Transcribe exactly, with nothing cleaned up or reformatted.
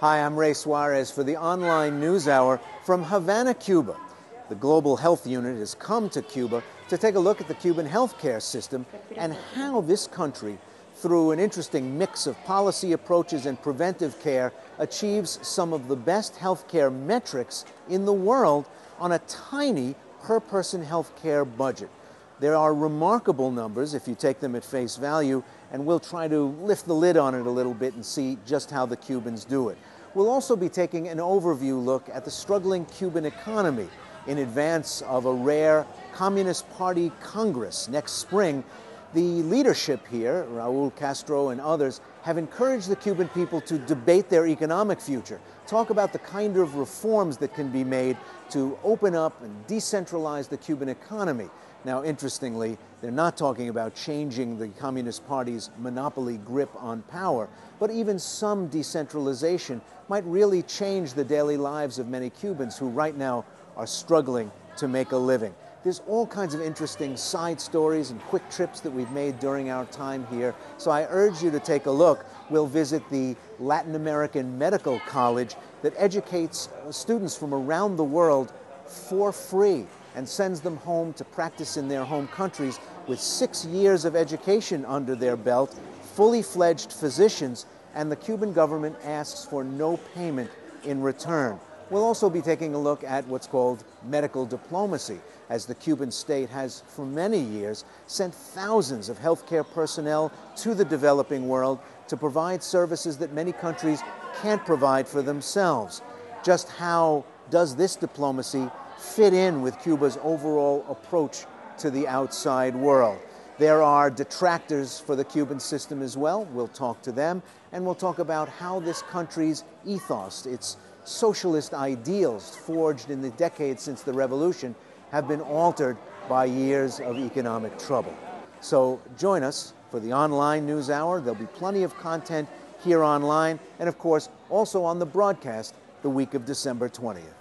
Hi, I'm Ray Suarez for the online NewsHour from Havana, Cuba. The Global Health Unit has come to Cuba to take a look at the Cuban healthcare system and how this country, through an interesting mix of policy approaches and preventive care, achieves some of the best healthcare metrics in the world on a tiny per-person healthcare budget. There are remarkable numbers if you take them at face value, and we'll try to lift the lid on it a little bit and see just how the Cubans do it. We'll also be taking an overview look at the struggling Cuban economy in advance of a rare Communist Party Congress next spring. The leadership here, Raul Castro and others, have encouraged the Cuban people to debate their economic future, talk about the kind of reforms that can be made to open up and decentralize the Cuban economy. Now, interestingly, they're not talking about changing the Communist Party's monopoly grip on power, but even some decentralization might really change the daily lives of many Cubans who right now are struggling to make a living. There's all kinds of interesting side stories and quick trips that we've made during our time here, so I urge you to take a look. We'll visit the Latin American Medical College that educates students from around the world for free and sends them home to practice in their home countries with six years of education under their belt, fully fledged physicians, and the Cuban government asks for no payment in return. We'll also be taking a look at what's called medical diplomacy, as the Cuban state has for many years sent thousands of healthcare personnel to the developing world to provide services that many countries can't provide for themselves. Just how does this diplomacy fit in with Cuba's overall approach to the outside world? There are detractors for the Cuban system as well. We'll talk to them, and we'll talk about how this country's ethos, its socialist ideals forged in the decades since the revolution, have been altered by years of economic trouble. So join us for the online NewsHour. There'll be plenty of content here online, and of course also on the broadcast the week of December twentieth.